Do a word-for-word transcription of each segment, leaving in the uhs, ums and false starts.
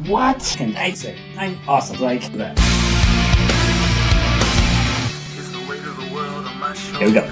What can I say? I'm awesome like that. Here we go.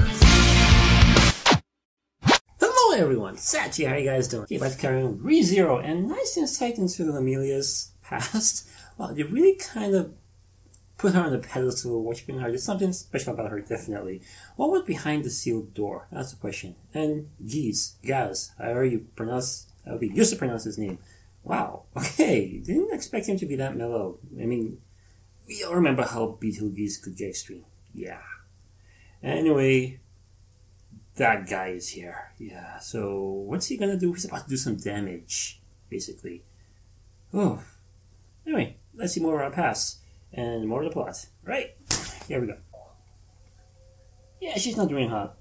Hello everyone, Sachi, how you guys doing? Okay, let's carry on with ReZero and nice insight into Amelia's past. Well, they really kind of put her on the pedestal, worshiping her. There's something special about her, definitely. What was behind the sealed door? That's the question. And Giz, Gaz, however you pronounce, how we used to pronounce his name. Wow, okay, didn't expect him to be that mellow. I mean, we all remember how Beetlejuice could get extreme. Yeah. Anyway, that guy is here. Yeah, so what's he gonna do? He's about to do some damage, basically. Oh. Anyway, let's see more of our past and more of the plot. Right, here we go. Yeah, she's not doing hot.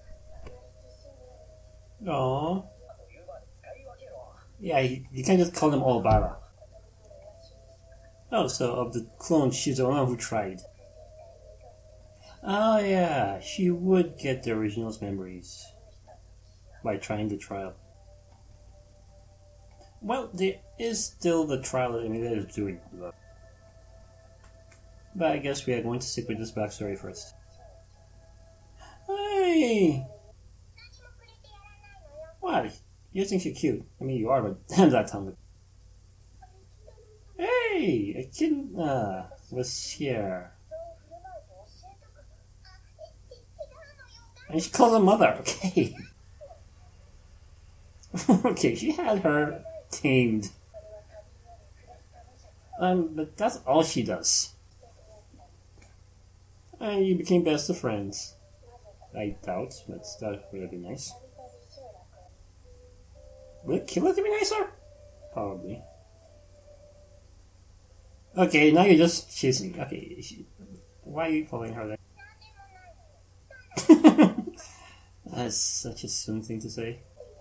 Aww. Yeah, you, you can't just call them all Bara. Oh, so of the clones, she's the one who tried. Oh yeah, she would get the original's memories by trying the trial. Well, there is still the trial that Emilia is doing. But I guess we are going to stick with this backstory first. Hey! What? You think you're cute. I mean, you are, but damn that tongue. Hey! A kid uh, was here. And she calls her mother, okay. Okay, she had her tamed. Um, but that's all she does. And you became best of friends. I doubt, but that would be nice. Would it kill her to be nicer? Probably. Okay, now you're just chasing. Okay, she, why are you following her there? That's such a Sun thing to say.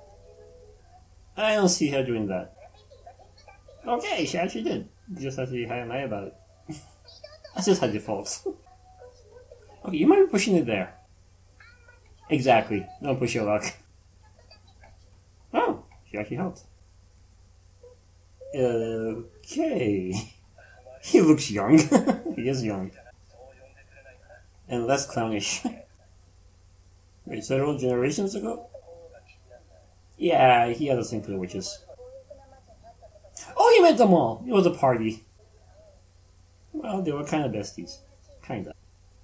I don't see her doing that. Okay, she actually did. You just have to be high and high about it. That's just her default. Okay, you might be pushing it there. Exactly. Don't push your luck. Oh, she actually helped. Okay. He looks young. He is young. And less clownish. Wait, several generations ago? Yeah, he had a thing for the witches. Oh, he met them all! It was a party. Well, they were kind of besties. Kinda.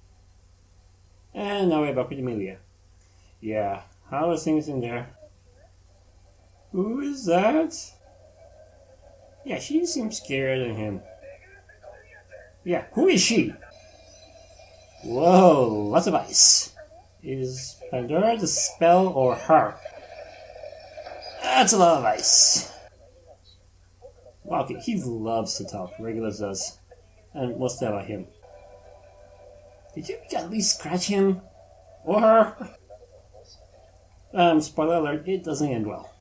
And now we're back with Emilia. Yeah, how are things in there? Who is that? Yeah, she seems scared of him. Yeah, who is she? Whoa, lots of ice. Is Pandora the spell or her? That's a lot of ice. Wow, okay, he loves to talk. Regulus does. And what's that about him? Did you at least scratch him? Or her? Um, spoiler alert, it doesn't end well.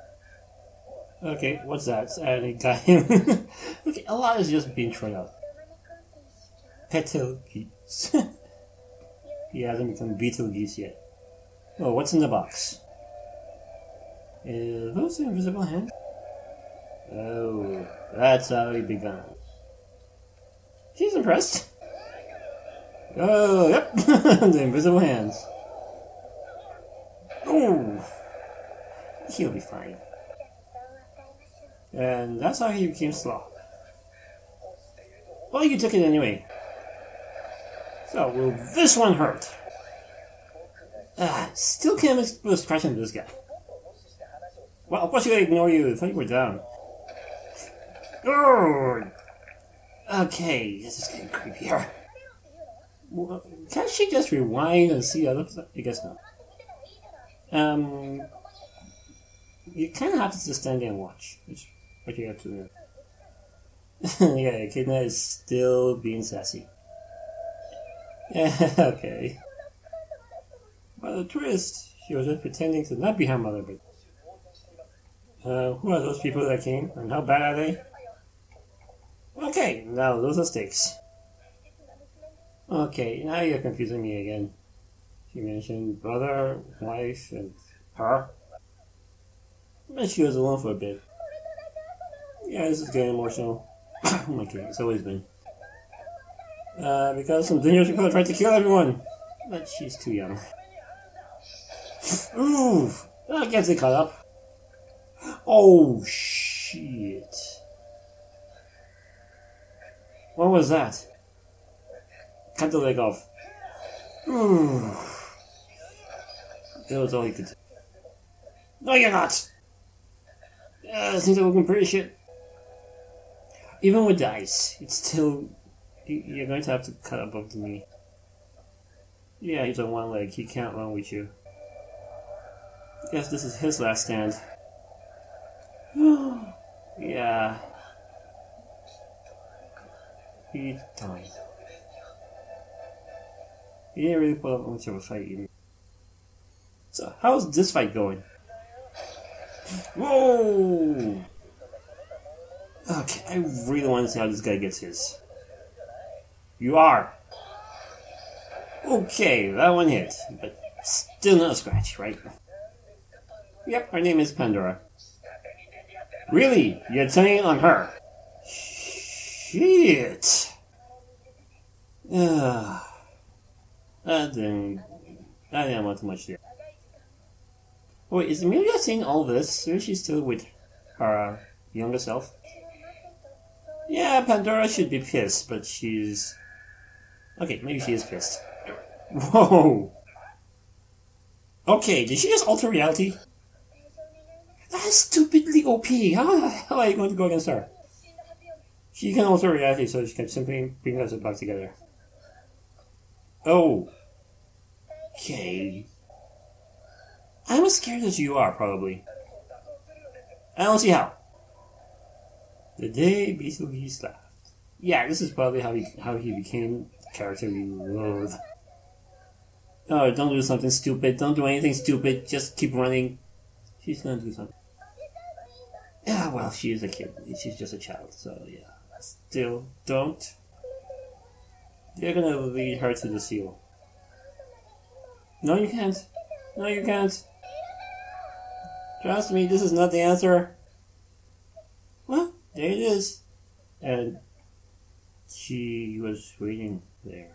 Okay, what's that? And it got him. Okay, a lot is just being thrown out. Betelgeuse. He hasn't become Betelgeuse yet. Oh, what's in the box? Is those invisible hands? Oh, that's how he began. She's impressed. Oh, yep, the invisible hands. Oh, he'll be fine. And that's how he became Sloth. Well, you took it anyway. So, will this one hurt? Ah, still can't put a scratch on this guy. Well, of course you gotta ignore you. I thought you were down. Oh! Okay, this is getting creepier. Well, can't she just rewind and see other stuff? I guess not. Um, you kind of have to just stand there and watch. Which, what you have to do. Yeah, Echidna is still being sassy. Yeah, okay. Well, the twist, she was just pretending to not be her mother, but... Uh, who are those people that came, and how bad are they? Okay, now those are stakes. Okay, now you're confusing me again. She mentioned brother, wife, and her. But she was alone for a bit. Yeah, this is getting emotional. Oh my god, it's always been. Uh, because some dangerous people tried to kill everyone. But she's too young. Ooh! That gets it caught up. Oh, shit. What was that? Cut the leg off. Ooh. That was all he could do. No, you're not! Uh, things are looking pretty shit. Even with the ice, it's still... You're going to have to cut above the knee. Yeah, he's on one leg. He can't run with you. Yes, this is his last stand. Yeah. He died. He didn't really put up much of a fight either. So, how's this fight going? Whoa! Okay, I really want to see how this guy gets his. You are! Okay, that one hit, but still not a scratch, right? Yep, her name is Pandora. Really? You're turning on her? Shit! Uh, that didn't... I didn't want too much there. Wait, is Emilia saying all this? Is she still with her uh, younger self? Yeah, Pandora should be pissed, but she's... Okay, maybe she is pissed. Whoa! Okay, did she just alter reality? That's stupidly O P. How the hell are you going to go against her? She can alter reality, so she can simply bring us back together. Oh. Okay. I'm as scared as you are, probably. I don't see how. The day Beetlejuice laughed. Yeah, this is probably how he how he became the character we loathe. Oh, don't do something stupid. Don't do anything stupid. Just keep running. She's gonna do something. Yeah, well, she is a kid. She's just a child, so yeah. Still, don't. They're gonna lead her to the seal. No, you can't. No, you can't. Trust me, this is not the answer. Well, there it is. And she was waiting there.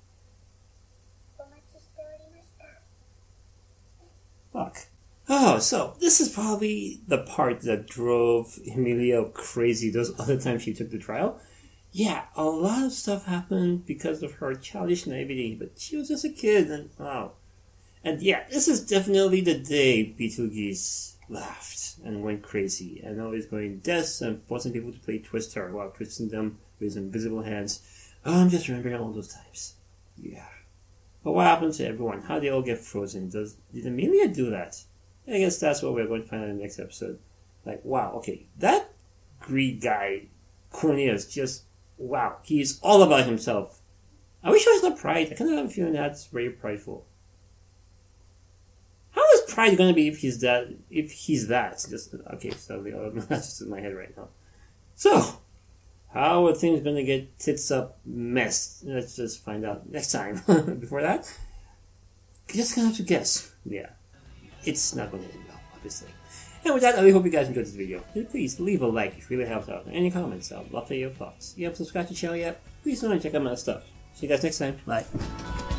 Fuck. Oh, so this is probably the part that drove Emilia crazy those other times she took the trial. Yeah, a lot of stuff happened because of her childish naivety, but she was just a kid, and wow. And yeah, this is definitely the day Beetlejuice laughed and went crazy, and always going deaths and forcing people to play Twister while twisting them with his invisible hands. Oh, I'm just remembering all those times. Yeah. But what happened to everyone? How did they all get frozen? Does Did Emilia do that? I guess that's what we're going to find out in the next episode. Like, wow, okay, that greed guy, Cornelius, just, wow, he's all about himself. I wish I was not pride. I kind of have a feeling that's very prideful. How is pride going to be if he's that? If he's that? Just okay. So that's just in my head right now. So, how are things going to get tits up messed? Let's just find out next time. Before that, you just gonna have to guess. Yeah, it's not going to end well, obviously. And with that, I really hope you guys enjoyed this video. Please leave a like; it really helps out. Any comments? I'd love to hear your thoughts. If you haven't subscribed to the channel yet, please don't check out my other stuff. See you guys next time. Bye.